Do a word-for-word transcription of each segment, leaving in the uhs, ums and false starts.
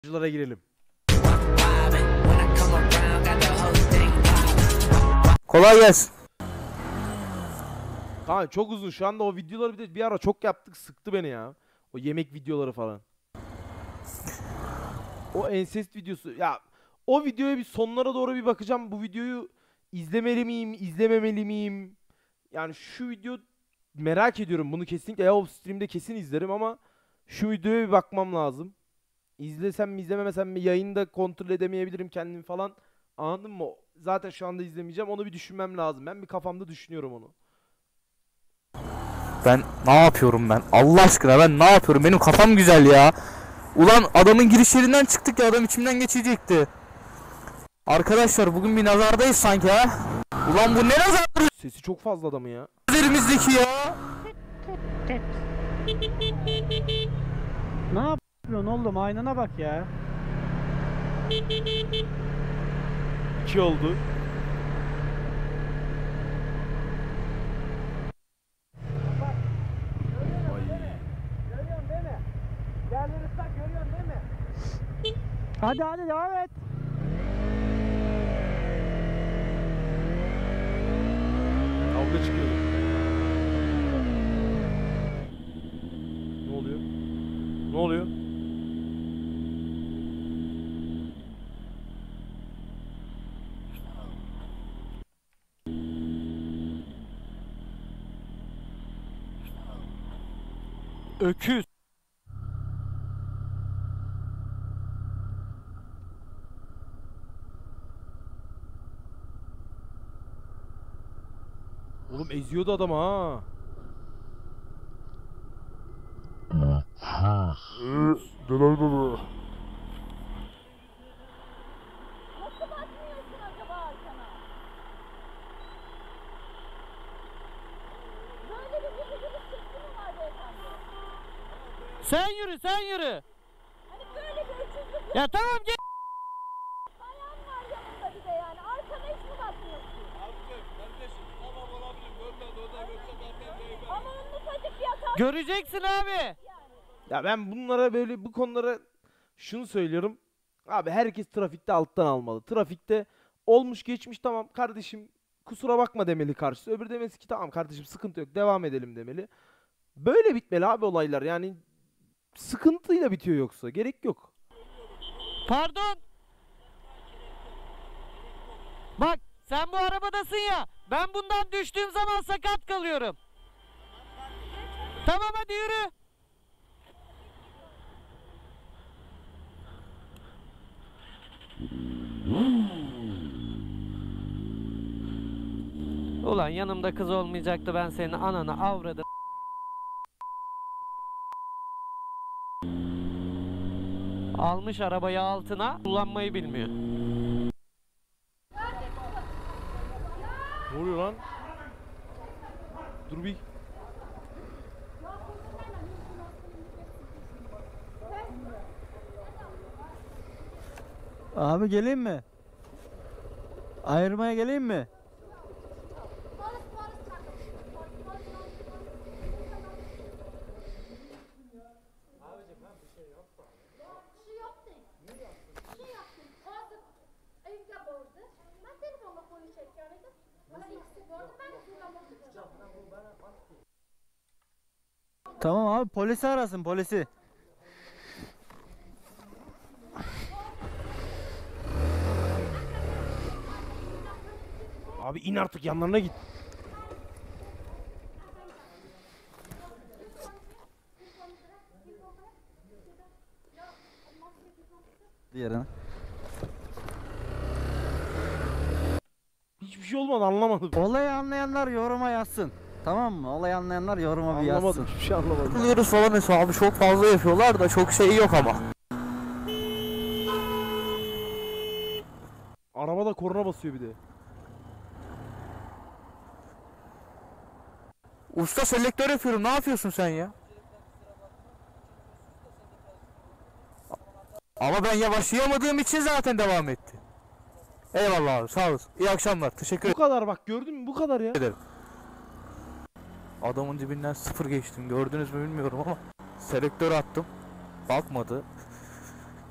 Lara girelim. Kolay gelsin. Kanka çok uzun. Şu anda o videoları bir de bir ara çok yaptık. Sıktı beni ya. O yemek videoları falan. O ensest videosu. Ya o videoya bir sonlara doğru bir bakacağım. Bu videoyu izlemeli miyim, izlememeli miyim? Yani şu video merak ediyorum. Bunu kesinlikle ya o stream'de kesin izlerim ama şu videoya bir bakmam lazım. İzlesem mi izlememesem mi yayında kontrol edemeyebilirim kendimi falan. Anladın mı? Zaten şu anda izlemeyeceğim. Onu bir düşünmem lazım. Ben bir kafamda düşünüyorum onu. Ben ne yapıyorum ben? Allah aşkına ben ne yapıyorum? Benim kafam güzel ya. Ulan adamın giriş yerinden çıktık ya, adam içimden geçecekti. Arkadaşlar bugün bir nazardayız sanki ha. Ulan bu ne nazardır Sesi çok fazla adamı ya. üzerimizdeki ya? Ne yapıyorsun oğlum? Aynana bak ya. İki oldu. Görüyorsun değil mi? Yerleri ıslak görüyorsun değil mi? Hadi hadi devam et. Kavga çıkıyordu. Ne oluyor? Ne oluyor? Öküz. Oğlum eziyordu adam ha. Delal baba. Nasıl bakmıyorsun acaba arkana? Böyle bir gibi gibi çekti mi var beyefendi? Sen yürü sen yürü. Hani böyle bir ölçüsüz Ya tamam gel. bayan var yanında bir de yani. Arkana hiç mi bakmıyorsun? Ama onun ufacık bir hata Göreceksin abi. yani. Ya ben bunlara böyle bu konulara şunu söylüyorum. Abi herkes trafikte alttan almalı. Trafikte olmuş geçmiş tamam kardeşim kusura bakma demeli karşısı. Öbür demesi ki tamam kardeşim sıkıntı yok devam edelim demeli. Böyle bitmeli abi olaylar yani sıkıntıyla bitiyor yoksa gerek yok. Pardon. Bak sen bu arabadasın ya. Ben bundan düştüğüm zaman sakat kalıyorum. Tamam hadi yürü. Ulan yanımda kız olmayacaktı, ben senin ananı avradım. Almış arabayı altına, kullanmayı bilmiyor. Ne oluyor lan? Dur bir. Abi geleyim mi? Ayırmaya geleyim mi? Şu yaptın. Şu yaptın. Orada evde bozdu. Ben telefonla konuşacak yani. Bana ikisi gördüm. Ben de şuradan bakacağım. Tamam abi, polisi arasın, polisi. Abi in artık yanlarına git. Diğerine. Hiçbir şey olmadı anlamadım. Olayı anlayanlar yoruma yazsın. Tamam mı? Olayı anlayanlar yoruma bir yazsın. Anlamadım hiçbir şey anlamadım. Takılıyoruz falan mesela abi, çok fazla yapıyorlar da çok şey yok ama. Arabada korna basıyor bir de. Usta selektör yapıyorum, ne yapıyorsun sen ya? Ama ben yavaşlayamadığım için zaten devam etti. Eyvallah abi, sağ olasın. İyi akşamlar, teşekkür Bu kadar bak gördün mü bu kadar ya. ederim. Adamın dibinden sıfır geçtim, gördünüz mü bilmiyorum ama selektör attım, bakmadı.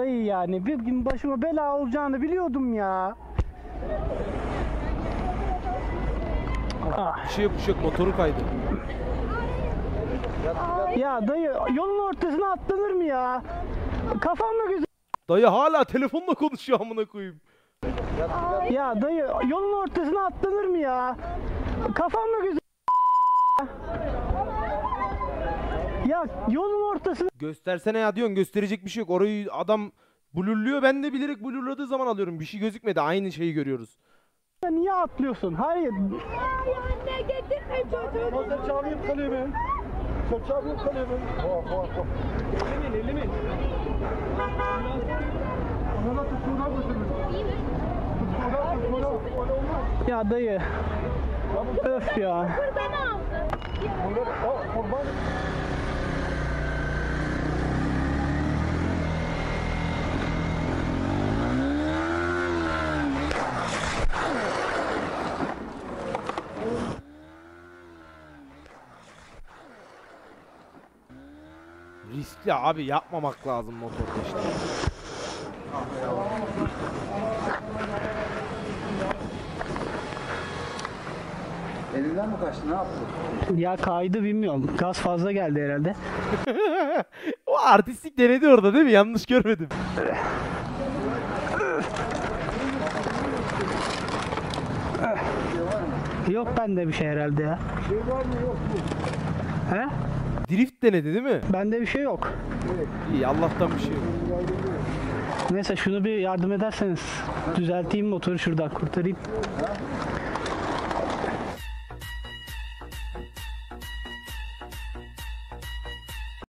dayı yani bir gün başıma bela olacağını biliyordum ya. Ah. Bir şey yok bir şey yok motoru kaydı. Ya dayı yolun ortasına atlanır mı ya? Kafamla güzel. Dayı hala telefonla konuşuyor amına koyayım. Ya dayı yolun ortasına atlanır mı ya? Kafamla güzel. Ya yolun ortasına Göstersene ya diyorsun gösterecek bir şey yok. Orayı adam blurluyor ben de bilerek blurladığı zaman alıyorum. Bir şey gözükmedi aynı şeyi görüyoruz. niye atlıyorsun? Hayır. Ay anne getirme çocuğu. Sen çağırayım kalemi. Sen çağırayım kalemi. Bak bak bak. Elimin elimin. Ona tuttuğuna götürün. Tuttuğuna tuttuğuna. Öyle olmaz. Ya dayı. Öf ya. Buradan aldı. Bunlar aa kurban. Riskli abi yapmamak lazım motorda işte. Elinden mi kaçtı ne yaptı? Ya kaydı bilmiyorum. Gaz fazla geldi herhalde. O artistik denedi orada değil mi? Yanlış görmedim. Yok bende bir şey herhalde ya. Şey var mı yok mu? He? Drift denedi değil mi? Bende bir şey yok. İyi Allah'tan bir şey yok. Neyse şunu bir yardım ederseniz düzelteyim motoru şuradan kurtarayım.